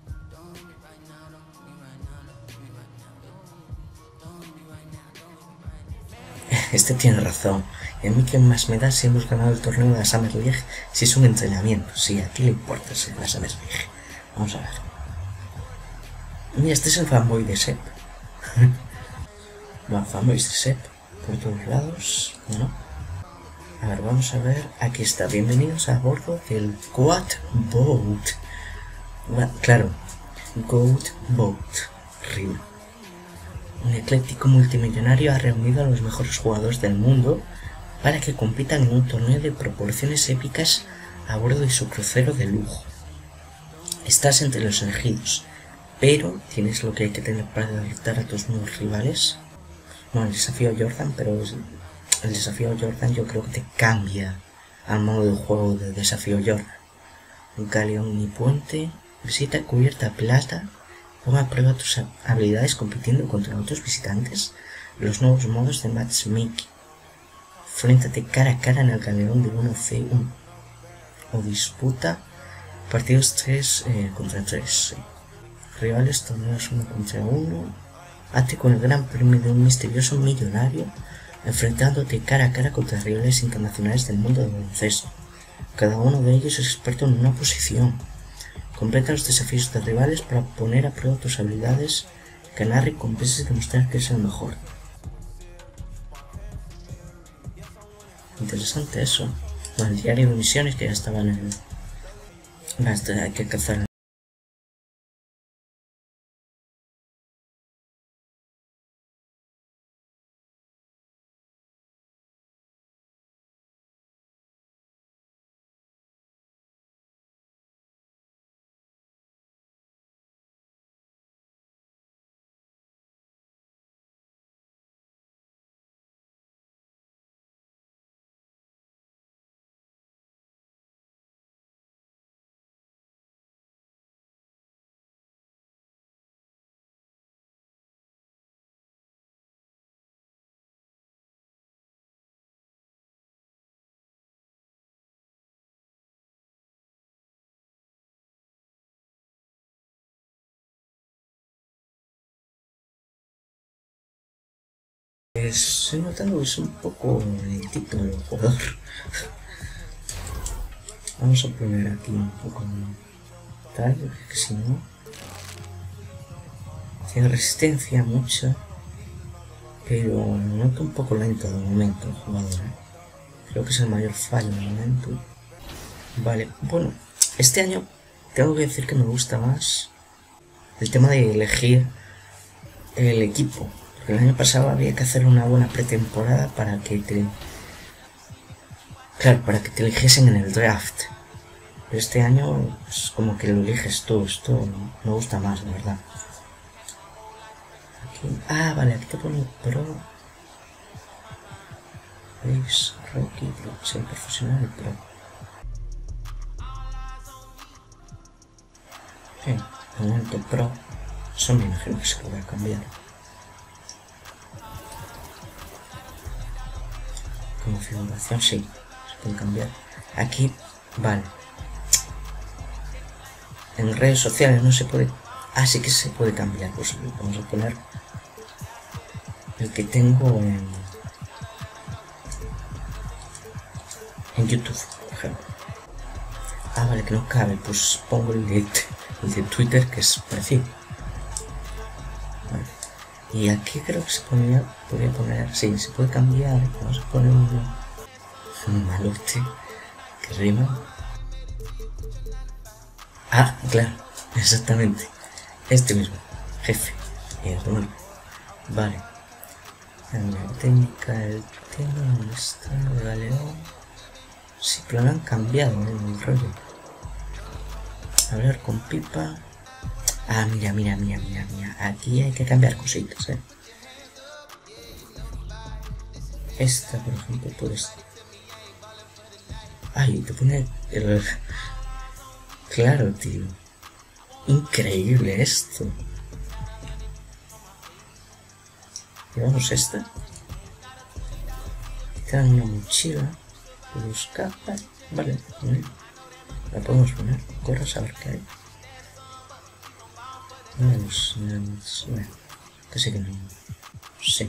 Este tiene razón. Y a mí qué más me da si hemos ganado el torneo de la Summer League si es un entrenamiento. Sí, a quién le importa ser la Summer League. Vamos a ver. Mira, este es el fanboy de Sepp. Bueno, fanboys de Sepp por todos lados, ¿no? A ver, vamos a ver. Aquí está. Bienvenidos a bordo del Goat Boat. Bueno, claro, Goat Boat. Rima. Un ecléctico multimillonario ha reunido a los mejores jugadores del mundo para que compitan en un torneo de proporciones épicas a bordo de su crucero de lujo. Estás entre los elegidos, pero tienes lo que hay que tener para derrotar a tus nuevos rivales. No, el desafío a Jordan, pero el desafío a Jordan yo creo que te cambia al modo de juego de desafío Jordan. Un galeón ni puente, visita cubierta plata, ponga a prueba tus habilidades compitiendo contra otros visitantes. Los nuevos modos de matchmaking. Enfréntate cara a cara en el galeón de uno C uno. O disputa partidos tres eh, contra tres. Sí. Rivales torneos uno contra uno. Hazte con el gran premio de un misterioso millonario, enfrentándote cara a cara contra rivales internacionales del mundo del baloncesto. Cada uno de ellos es experto en una posición. Completa los desafíos de rivales para poner a prueba tus habilidades, ganar recompensas y demostrar que eres el mejor. Interesante eso. Bueno, el diario de misiones que ya estaba en el... Basta, hay que cazar. Estoy notando que es un poco lentito el jugador. Vamos a poner aquí un poco tal, porque si no tiene resistencia mucha, pero noto un poco lento de momento el jugador, ¿eh? Creo que es el mayor fallo de momento. Vale, bueno, este año tengo que decir que me gusta más el tema de elegir el equipo. El año pasado había que hacer una buena pretemporada para que te... Claro, para que te eligiesen en el draft. Pero este año es como que lo eliges tú. Esto me gusta más, la verdad. Aquí... Ah, vale, aquí te pone pro. ¿Veis? Rookie, blockchain profesional y pro. Sí, de momento pro. Eso me imagino que se lo voy a cambiar. Configuración, sí, se puede cambiar. Aquí, vale. En redes sociales no se puede. Ah, sí que se puede cambiar. Pues vamos a poner el que tengo en, en YouTube, por ejemplo. Ah, vale, que no cabe. Pues pongo el de, el de Twitter, que es parecido. Vale. Y aquí creo que se ponía, podría poner, sí, se puede cambiar. Vamos a poner un, un malote que rima. Ah, claro, exactamente. Este mismo, jefe. Y es bueno. Vale. La técnica del tema, ¿dónde está el galeón? Sí, pero lo han cambiado en el rollo. Hablar con pipa. Ah, mira, mira, mira, mira, mira. Aquí hay que cambiar cositas, eh. Esta, por ejemplo, puedes... Ay, te pone el... Claro, tío. Increíble esto. Llevamos esta. Te dan una mochila. Los capas. Vale, vale. La podemos poner. Corre a saber qué hay. Vamos, vamos, bueno, que sé que no. Sí.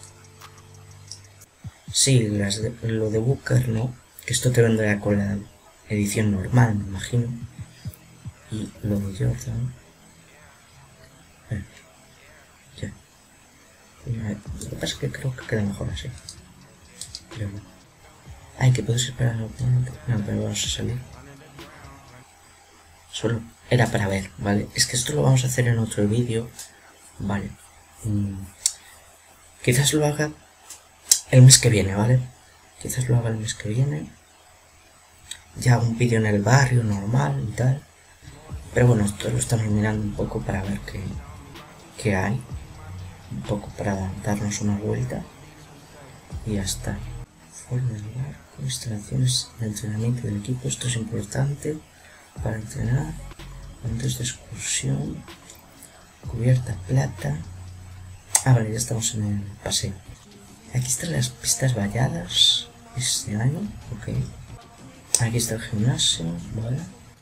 Sí, las de, lo de Booker, ¿no? Que esto te vendrá con la edición normal, me imagino. Y lo de Jordan. Bueno, ya. Lo que pasa es que creo que queda mejor así. Pero bueno. Ay, que puedes esperar al oponente. No, pero vamos a salir. Solo era para ver, ¿vale? Es que esto lo vamos a hacer en otro vídeo, ¿vale? Mm. Quizás lo haga el mes que viene, ¿vale? Quizás lo haga el mes que viene. Ya un vídeo en el barrio normal y tal. Pero bueno, esto lo estamos mirando un poco para ver qué, qué hay. Un poco para darnos una vuelta. Y ya está. Fuera del barco, instalaciones de entrenamiento del equipo. Esto es importante para entrenar. Puntos de excursión. Cubierta plata. Ah, vale, ya estamos en el paseo. Aquí están las pistas valladas. Este año, ok. Aquí está el gimnasio, vale.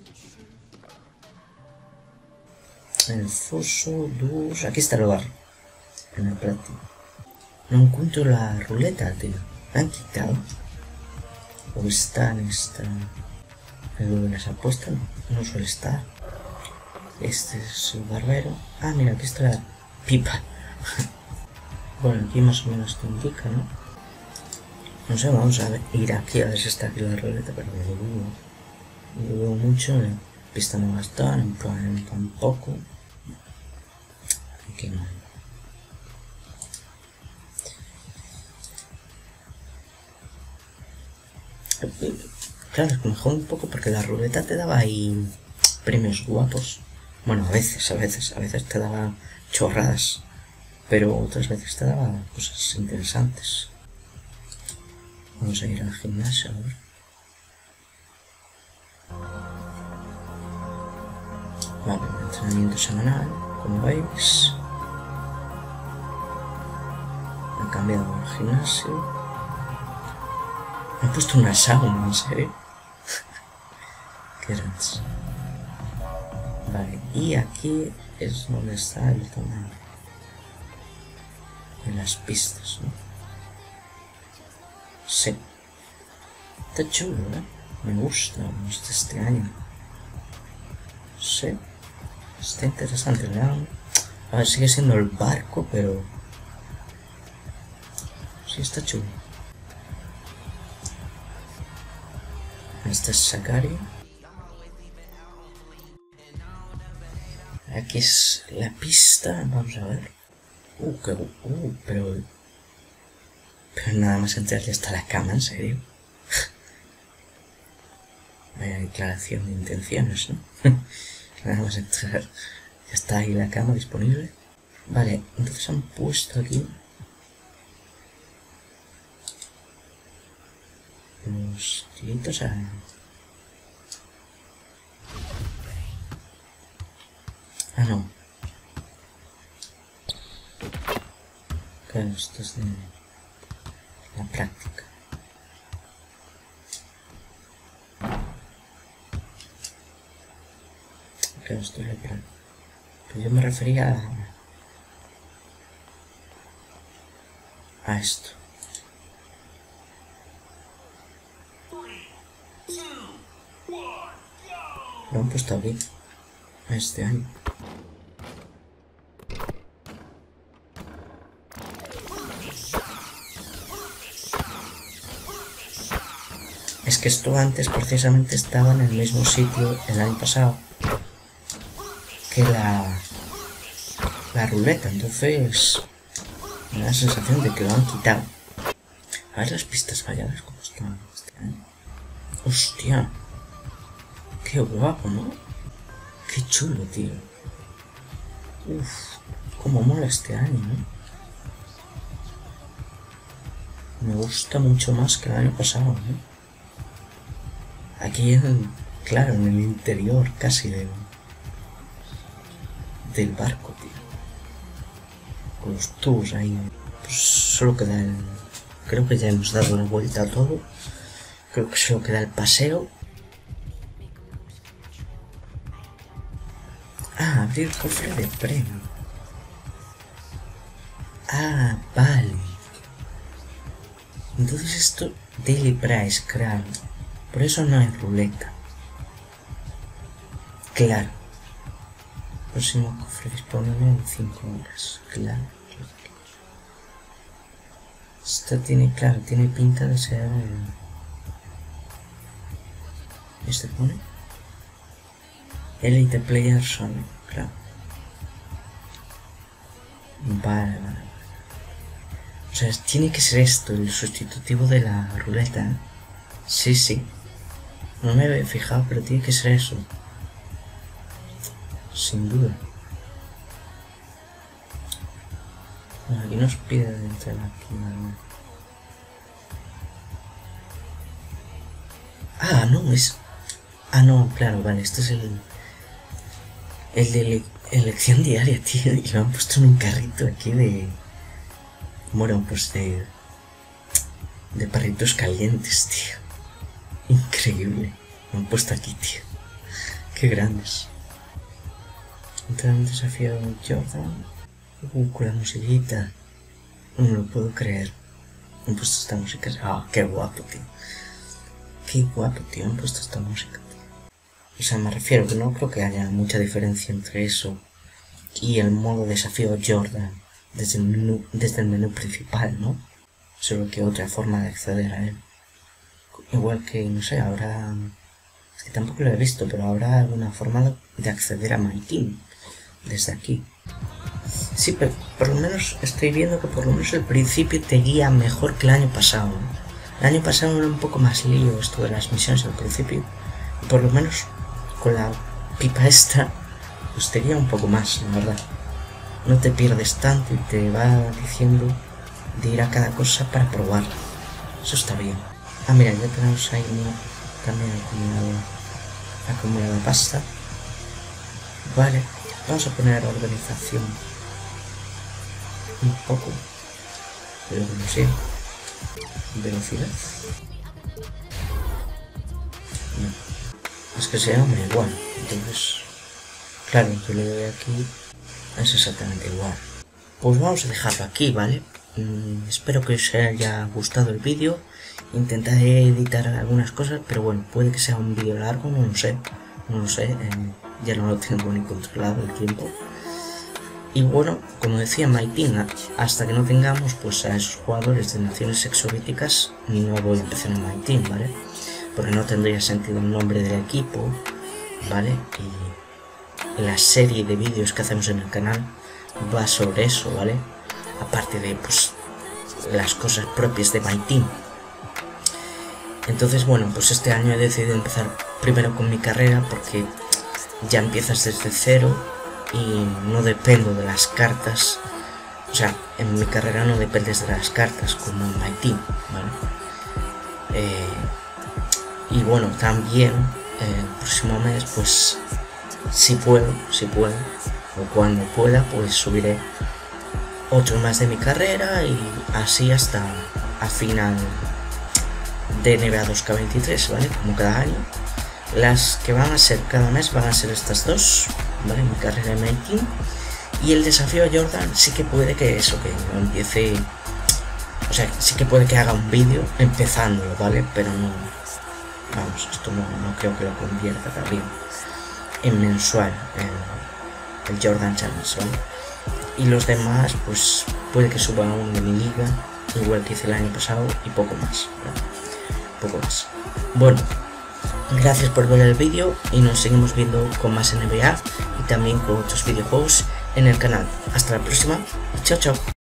El foso, luz. Aquí está el bar. En el platino. No encuentro la ruleta, tío. ¿La han quitado? ¿O está en esta...? En lo de las apuestas no, no suele estar. Este es el barbero. Ah, mira, aquí está la pipa. Bueno, aquí más o menos te indica, ¿no? No sé, vamos a ver, ir aquí a ver si está aquí la ruleta, pero lo dudo. Lo dudo mucho. La pista no va a estar, en plan tampoco. Aquí no. Claro, es que me jode un poco porque la ruleta te daba ahí premios guapos. Bueno, a veces, a veces, a veces te daba chorradas, pero otras veces te daba cosas interesantes. Vamos a ir al gimnasio ahora. Vale, un entrenamiento semanal, como veis. Me he cambiado al gimnasio. Me he puesto una sauna, ¿en serio? Qué grandes. Vale, y aquí es donde está el tema de las pistas, ¿no? Sí. Está chulo, ¿eh? Me gusta, me gusta este año. Sí. Está interesante, ¿verdad? A ver, sigue siendo el barco, pero... sí, está chulo. Este es Sakario. Aquí es la pista, vamos a ver. Uh, que... Uh, pero... Pero nada más entrar ya está la cama, ¿en serio? Vaya declaración de intenciones, ¿no? Nada más entrar ya está ahí la cama disponible. Vale, entonces han puesto aquí los tiritos a... Ah, no. Claro, esto es de la práctica. Claro, esto es la práctica. Pero yo me refería a... a esto. Lo han puesto aquí. Este año. Es que esto antes precisamente estaba en el mismo sitio el año pasado que la, la ruleta, entonces me da la sensación de que lo han quitado. A ver las pistas valladas como están este año. Hostia, qué guapo, ¿no? Qué chulo, tío. Uff, cómo mola este año, ¿no? Me gusta mucho más que el año pasado, ¿no? Aquí en el, claro, en el interior casi del, del barco, tío. Con los tubos ahí. Pues solo queda el... Creo que ya hemos dado la vuelta a todo. Creo que solo queda el paseo. Ah, abrir cofre de premio. Ah, vale. Entonces esto... Daily Price, claro. Por eso no hay ruleta. Claro. Próximo cofre disponible en cinco horas. Claro. Esto tiene, claro, tiene pinta de ser... ¿Este pone? Elite Player solo, claro. Vale, vale. O sea, tiene que ser esto, el sustitutivo de la ruleta, ¿eh? Sí, sí. No me había fijado, pero tiene que ser eso. sin duda. Bueno, aquí nos pide entrar aquí, ¿no? Ah, no, es... Ah, no, claro, vale, este es el... El de ele elección diaria, tío. Y me han puesto en un carrito aquí de... Bueno, pues de... De perritos calientes, tío. Increíble. Me han puesto aquí, tío. Qué grandes. Entra un desafío de Jordan. Uh, con la musiquita. No me lo puedo creer. Me han puesto esta música. Ah, qué guapo, tío. Qué guapo, tío. Me han puesto esta música, tío. O sea, me refiero que no creo que haya mucha diferencia entre eso y el modo desafío Jordan desde el menú, desde el menú principal, ¿no? Solo que otra forma de acceder a él. Igual que, no sé, habrá... Es que tampoco lo he visto, pero habrá alguna forma de acceder a My Team desde aquí. Sí, pero por lo menos estoy viendo que por lo menos el principio te guía mejor que el año pasado, ¿no? El año pasado era un poco más lío esto de las misiones al principio. Y por lo menos con la pipa esta, pues te guía un poco más, la verdad. No te pierdes tanto y te va diciendo de ir a cada cosa para probar. Eso está bien. Ah, mira, ya tenemos ahí también acumulado, acumulada pasta. Vale, vamos a poner organización un poco. Pero no sé. Velocidad. No. Es que se llama igual. Entonces, claro, yo le doy aquí. Es exactamente igual. Pues vamos a dejarlo aquí, ¿vale? Mm, espero que os haya gustado el vídeo. Intentaré editar algunas cosas, pero bueno, puede que sea un vídeo largo, no lo sé. No lo sé, eh, ya no lo tengo ni controlado el tiempo. Y bueno, como decía My Team, hasta que no tengamos pues a esos jugadores de naciones exoríticas, no voy a empezar en My Team, ¿vale? Porque no tendría sentido el nombre del equipo, ¿vale? Y la serie de vídeos que hacemos en el canal va sobre eso, ¿vale? Aparte de pues las cosas propias de My Team. Entonces bueno, pues este año he decidido empezar primero con mi carrera porque ya empiezas desde cero y no dependo de las cartas. O sea, en mi carrera no dependes de las cartas como en My Team, ¿vale? Eh, y bueno, también eh, el próximo mes pues si puedo, si puedo o cuando pueda pues subiré otro más de mi carrera y así hasta a final de N B A dos K veintitrés, ¿vale? Como cada año. Las que van a ser cada mes van a ser estas dos, ¿vale? Mi carrera en My Team. Y el desafío a Jordan sí que puede que eso, que no empiece... O sea, sí que puede que haga un vídeo empezándolo, ¿vale? Pero no... Vamos, esto no, no creo que lo convierta también en mensual, el, el Jordan Challenge, ¿vale? Y los demás, pues puede que suba uno de mi liga, igual que hice el año pasado, y poco más, ¿vale? Poco más. Bueno, gracias por ver el vídeo y nos seguimos viendo con más N B A y también con otros videojuegos en el canal. Hasta la próxima, chao chao.